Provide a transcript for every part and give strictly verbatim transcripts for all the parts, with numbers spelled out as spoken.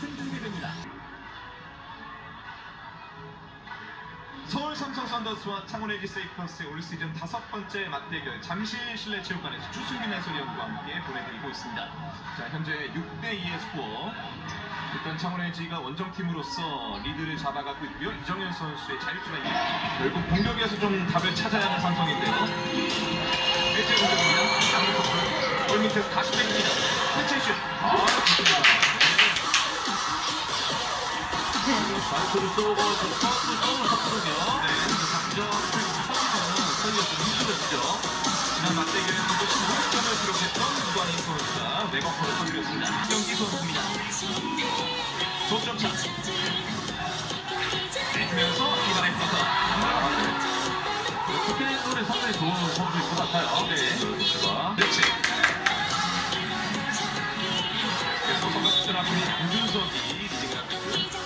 흔들게 됩니다. 서울 삼성 썬더스와 창원 엘지 세이커스의 올 시즌 다섯 번째 맞대결 잠실 실내체육관에서 주승민 해설위원과 함께 보내드리고 있습니다. 자, 현재 육 대 이의 스코어. 일단 창원 엘지가 원정팀으로서 리드를 잡아가고 있고요. 이정현 선수의 자유투가 있고 결국 공격에서 좀 답을 찾아야 하는 삼성인데요. 일제 공격입니다. 양민석 골 밑에서 다시 땡깁니다. 해체슛. 아, 좋습니다. 마이크를 쏘고 좀 서울을 섰거든요. 네, 먼저 서울에서는 서울이 좀 힘들었죠. 지난 맞대결에서도 십육 점을 기록했던 이관희 선수가 맥어퍼를 터뜨렸습니다. 경기 선수입니다. 동점차 내주면서 이번에 커서 스페인으로는 상당히 좋은 선수일 것 같아요. 네, 그렇죠. 그렇지. 그래서 선수들 앞에 김준석이 리딩을 하고 있고요.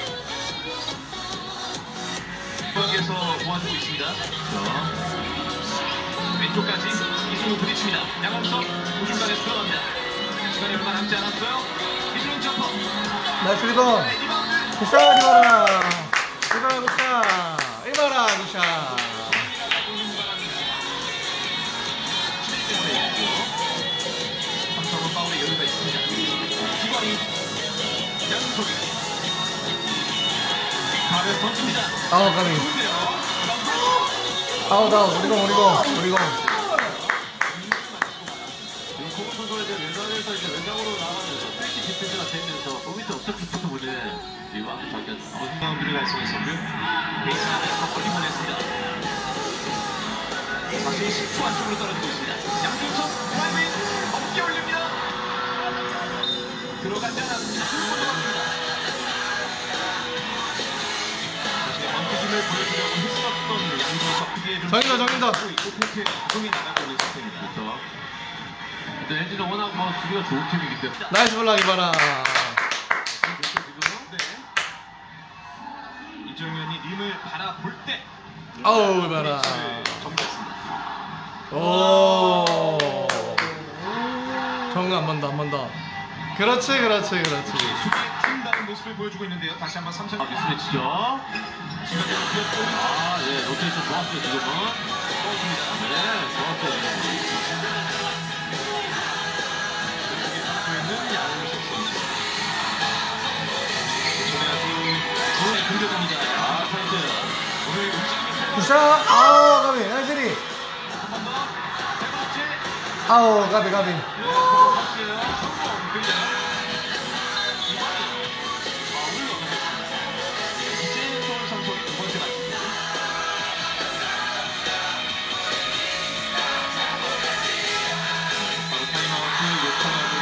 여기에서 도와주고 있습니다. 자, 왼쪽까지 이승우 부딪힙니다. 양홍석 우중간에 들어갑니다. 시간이 얼마 남지 않았어요. 이승우 점퍼. 나이스 리본. 굿샷 이봐라. 이봐라 굿샷. 이봐라 굿샷. 삼성은 파울의 여유가 있습니다. 기관이 양홍석이 발을 던집니다. 아우 가비. 아우 다운. 우리공 우리공 우리공. 고무 선수가 이제 왼쪽에서 이제 왼쪽으로 나가면서 페이지 디펜스가 되면서 거기서 어떻게부터 보내 리바운드 잡혔죠. 바운드를 달성했었고요. 베이스 안에서 멀리 보냈습니다. 다시 십 초 안쪽으로 떨어지고 있습니다. 양준석 드라이빙 어깨 올립니다. 들어가지 않았습니다. 들어갑니다. 자신의 번뜩임을 보여주려고 했었던 양준석 크기에 좀 정인다 정인다. 이렇게 구동이 나가고 있는 상태입니다. 그렇죠. 근데 엔지는 워낙 뭐 수비가 좋은 팀이기 때문에 나이스 블락 이봐라. 네. 이정현이 림을 바라볼 때 아우 이봐라. 정리했습니다. 오. 정우 한 번 더 한 번 더. 그렇지 그렇지 그렇지. 수비에 튄다는 모습을 보여주고 있는데요. 다시 한번 삼성 미스매치죠. 순간적으로 뛰었고 아, 예, 로테이션 좋았어요, 지금은. 뻗습니다. 네, 좋았어요. 있는 양홍석 선수. 전에 아주 좋은 공격입니다. 아, 타이트. 오늘 움직임이 굿샷. 아우 가비. 나이스리. 한번 더. 세 번째. 아우 가비 가비. 박스예요. 성공. 굉장히. 이번에 파울을 넣어냈습니다. 이제 서울 삼성이 두 번째 맞습니다. 바로 타임아웃을 요청하고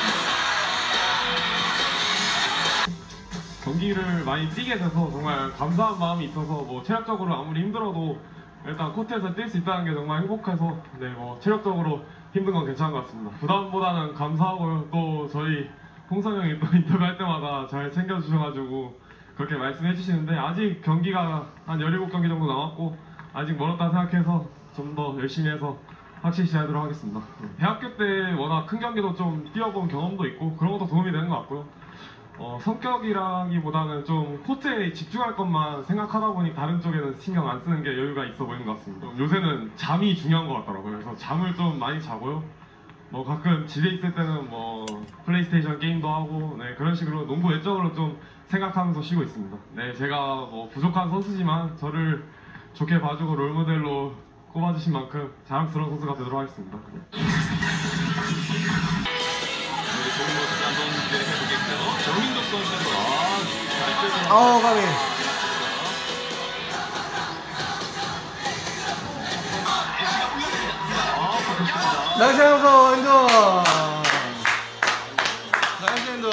이겨냈습니다. 경기를 많이 뛰게 돼서 정말 감사한 마음이 있어서 뭐 체력적으로 아무리 힘들어도 일단 코트에서 뛸 수 있다는 게 정말 행복해서 네, 뭐 체력적으로 힘든 건 괜찮은 것 같습니다. 부담보다는 감사하고요. 또 저희 홍성 형이 또 인터뷰할 때마다 잘 챙겨주셔가지고 그렇게 말씀해 주시는데 아직 경기가 한 열일곱 경기 정도 남았고 아직 멀었다 생각해서 좀 더 열심히 해서 확실히 잘하도록 하겠습니다. 대학교 때 워낙 큰 경기도 좀 뛰어본 경험도 있고 그런 것도 도움이 되는 것 같고요. 어, 성격이라기보다는 좀 코트에 집중할 것만 생각하다 보니 다른 쪽에는 신경 안 쓰는 게 여유가 있어 보이는 것 같습니다. 요새는 잠이 중요한 것 같더라고요. 그래서 잠을 좀 많이 자고요. 뭐 가끔 집에 있을 때는 뭐 플레이스테이션 게임도 하고 네, 그런 식으로 농구 외적으로 좀 생각하면서 쉬고 있습니다. 네, 제가 뭐 부족한 선수지만 저를 좋게 봐주고 롤모델로 꼽아주신 만큼 자랑스러운 선수가 되도록 하겠습니다. 좋은 모습을 한번 기대를 해보겠고요. 정민덕 선수가 아, 아우 가비. 나이스 양서 엔전. 나이스 엔전.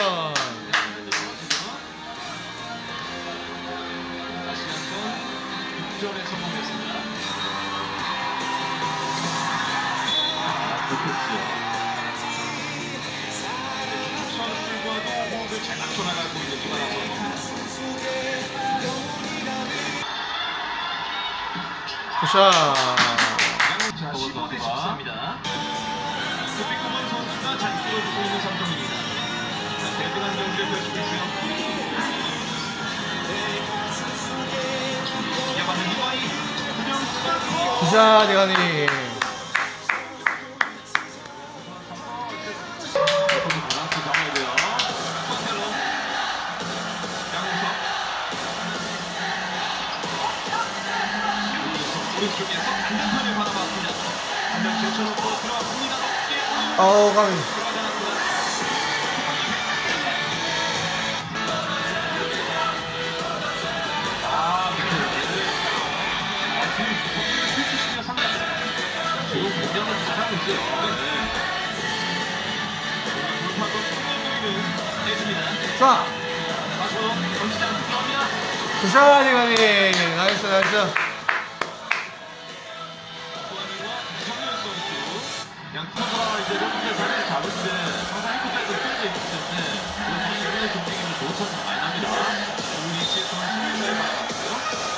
다시 한번 득점에 성공했습니다. 아, 좋겠어요. 선수들과도 호흡을 잘 맞춰나가고 있는 이만한 선수. 굿샷. 자, 십오 대 십사입니다. 소비코만 선수가 잘 끌어주고 있는 삼성입니다. 대등한 경기를 펼치고 있고요. 굿샷 대가리. 밸런스 잡아야 돼요. 코스텔로 양홍석 오른쪽에서 반대편을 바라봤습니다. 한명 제쳐놓고 들어왔습니다. 높게 아우 가비. 들어가지 않았습니다. 아, 밑에. 아, 지금 거기를 스위치시키며 상당히 지금 굉장히 잘하고 있어요. 네. 돌파도 충분히 보이는 해줍니다. 쏴. 다시 던지지 않고 들어갑니다. 굿샷 대가리. 나이스 나이스. 소환이와 정현 선수 양 선수가 이제 이렇게 자리를 잡을 때 항상 행복해서 끌려 있기 때문에 그래서 주변의 움직임이 좋은 선수 많이 납니다. 우리치의 선수를 잘 바라봤고요.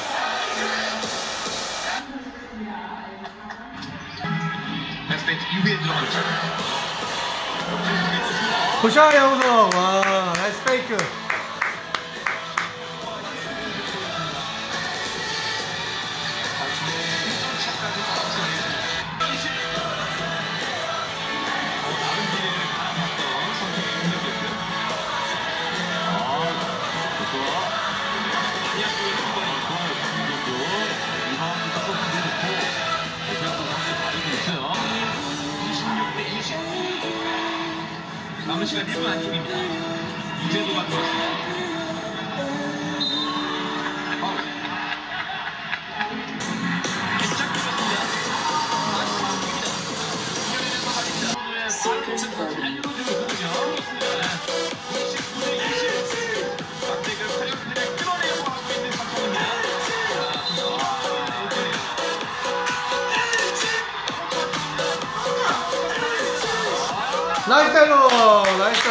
베스트벤치 이후에 들어갑니다. 굿샷 양우석. 와 나이스 페이크. 자신의 일 점 차까지 달성했습니다. 어, 다른 기회를 바라봤던 선택의 공격이었고요. 아, 좋아. 아니야, 또 이런 거예요. 좋아요, 정민도. 이 마음도 딱 준비해놓고, 대표도 상당히 잘하고 있어요. 이십육 대 이십. 남은 시간 일 분 안쪽입니다. 이제도가 들어왔습니다. 파울. 살짝 들었습니다. 다시 파울입니다. 이겨내면서 달립니다. 선수의 파울 공격도 잘 이루어지고 있거든요. 그렇습니다. 이십구 대 이십. 박대결 화력들을 끌어내려고 하고 있는 삼성입니다. 자, 아, 오케이. 나이스 타일로. 나이스.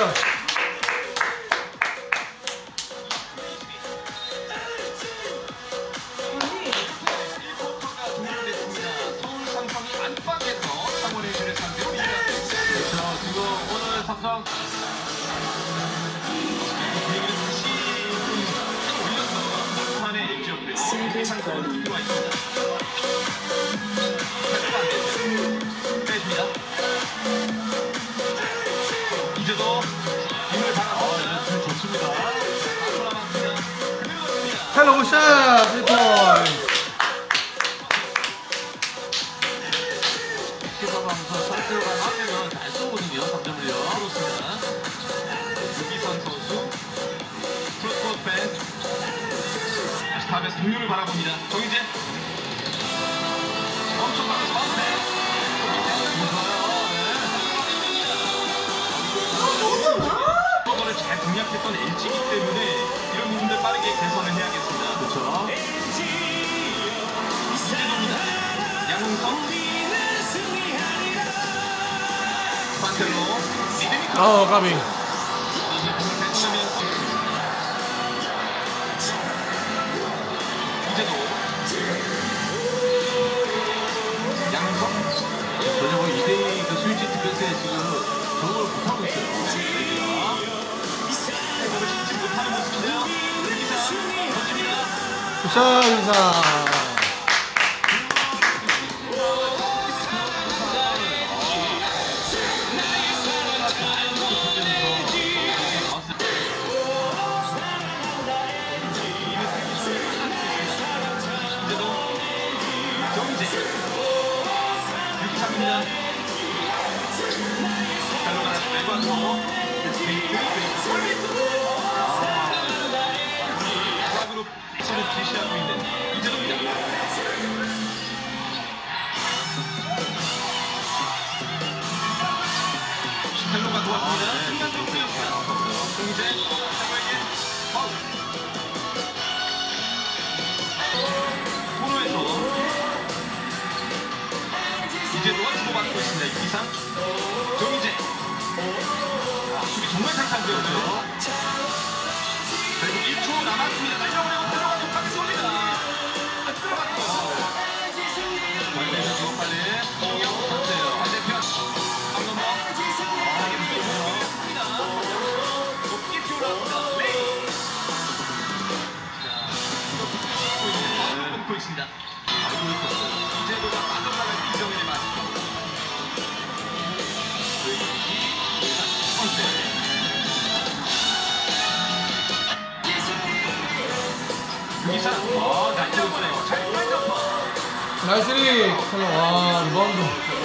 일 쿼터가 종료됐습니다. 서울 삼성이 안방에서 창원 에이지를 상대로 리드하고 있습니다. 그렇죠. 지금 오늘 삼성 분위기를 다시 좀 올려서 막판에 엘지였고요. 상승은 들어와 있습니다. 패스가 안 됐어요. 빼줍니다. 이제도 힘을 아, 받았습니다. 네, 좋습니다. 다 돌아봤습니다. 그대로 습니다 타일로 굿샷. 쓰리 포인트. 시사방서 선수가 하면은 잘 쏘거든요, 삼 점을요. 그렇습니다. 유기선 선수 프로스포트 팬 다시 탑에서 동료를 바라봅니다. 정희재 엄청 강한 바운드 저거를 잘 공략했던 엘지이기 때문에 이런 부분들 빠르게 개선을 해야겠습니다. 그렇죠. 이재도입니다. 양홍성 반텔로 리드미크 아우 가비. 대치하면서 이제도 양홍성 전혀 뭐 이 대 이 그 스위치 디펜스에 지금 적응을 못하고 있어요. 해법을 찾지 못하는 모습인데요. 이상 던집니다. 굿샷 인사. 이제도 정재 유기상입니다. 달로가 빼봐서 스페이크 그룹 서로 지시하고 있는 이제도입니다. 샬로가 도왔습니다. 순간적으로였어요. 정재 샬로에게 파울. 코너에서 이제도가 주고받고 있습니다. 이상 정희재 아, 수비 정말 상상되었죠. 그리고 일 초 남았습니다. 달려보내고 들어가서 박스 올립니다. 안 들어갔어요. 반대에서 주고 빨리 홍영 선수예요. 반대편 강넘어 습니다 높게 튀어나옵니다. 레이 자, 끊고 있습니다. 이제도가 어, 날려보내요. 잘 날려봐. 나이스 리. 와, 리바운드.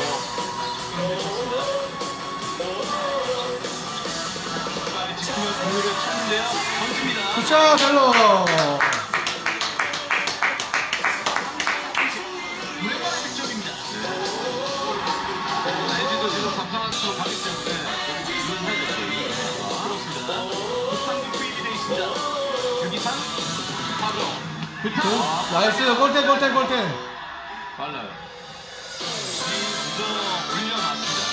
빨리 지키면서 공격을 찾는데요. 던집니다. 굿샷 텔러. 오랜만에 득점입니다. 에이지도 지금 감상학습으로 가기 때문에 이런 해야 그렇습니다. 부탄도 투입이 되어 있습니다. 유기상, 파브로, 부탄. 굿. 나이스. 골텐, 골텐, 골텐. 빨라요. 이구점 올려놨습니다.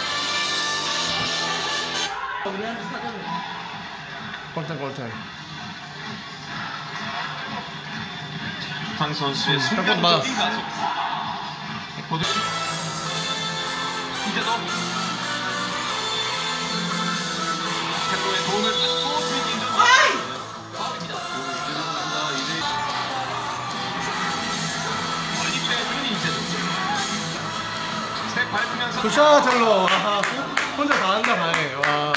골텐, 골텐. 부탄 선수의 음, 순간적인 맞았어. 가속. 보드. 이제도 템포의 도움을 받고 스위딩 전 파울입니다. 멀리 빼주는 이제도. 스텝 밟으면서 굿샷 텔러. 와, 혼자 다 한다, 다해. 와.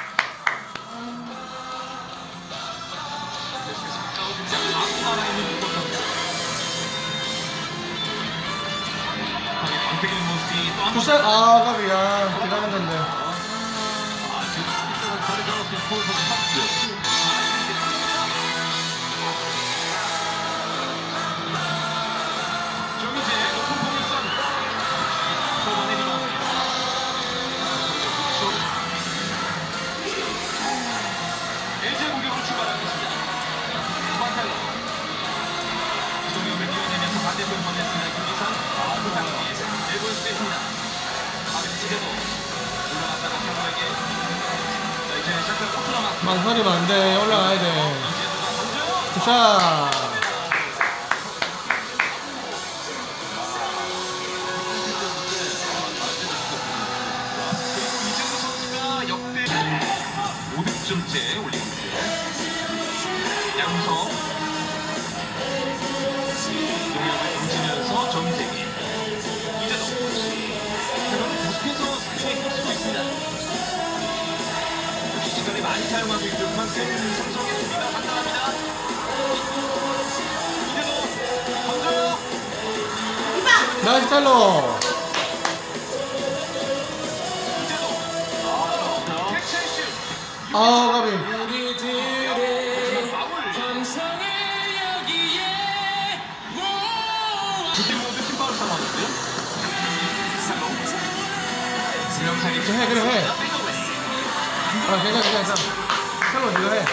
아무 살아있는 무거운 방패기는 모습이 또 한 번 굿샷. 아, 갑이야. 기다린 건데. 아, 지금 자리 잡았으면 서울 선수 탑이죠. 정희재 높은 공을 쏜 초반의 리바운드 엘지의 공격으로 출발하고 있습니다. 펀텔러 송영을 밀어내면서 반대편 보냈습니다. 김기상 부탁기 내볼 수 있습니다. 아비치게도 올라갔다가 상호에게 자 이제 시작할 포트 남았습니다. 망설이면 안 돼. 올라가야 돼. 이제도가 던져요. 굿샷. 그리고 이재도 선수가 역대 오 득점째 올리고 있고요. 양성 동력을 던지면서 정재기 이재도 그런 계속해서 스피드에 휩쓰고 있습니다. 역시 시간이 많이 사용하고 있고 그만큼 삼성의 수비가 판단합니다. 이재도 던져요. 나이스 텔러. 이재도 텍스슛 아, 갑이. 두팀 모두 팀파울 상황이고요. 김영찬이 해, 그래, 해. 아, 괜찮아, 괜찮아. 텔러, 니가 해.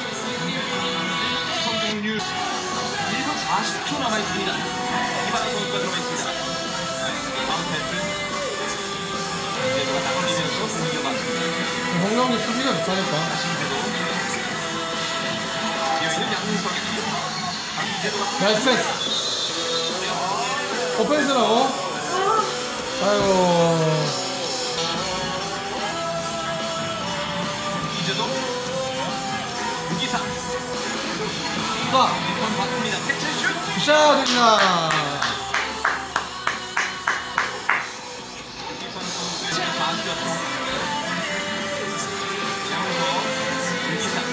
성공률 일 분 사십 초 남아있습니다. 이바라 선수가 들어가 있습니다. 다음 패스 이제도가 딱 올리면서 공격을 맞습니다. 홍경기 수비가 좋다니까. 다시 이제도 비어있는 양홍석입니다. 이제도가 나이스 패스. 오펜스라고? 아이고. 이제도 무기상 쏴. 번 받습니다. 텍스슛 굿샷, 됩니다. 이선 선수의 반격 양홍석 무기상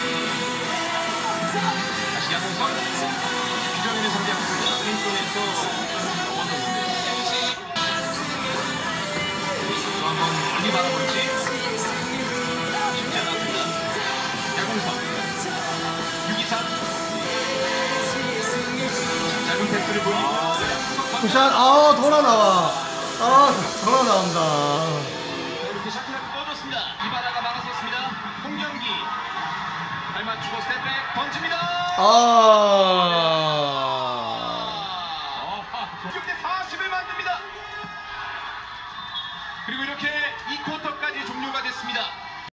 다시 양홍석 이정현의 상대합니다. 왼손에서 넘어졌는데요. 또 한번 멀리 바라볼지 쉽지 않았습니다. 양홍석 유기상 짧은 패스를 보이고요. 굿샷. 아, 돌아 나와. 아, 돌아 나온다. 이렇게 샤크를 꺼줬습니다. 이바라가 막아섰습니다. 홍경기 발 맞추고 스텝백 던집니다. 아. 육 대 사십을 만듭니다. 그리고 이렇게 이 쿼터까지 종료가 됐습니다.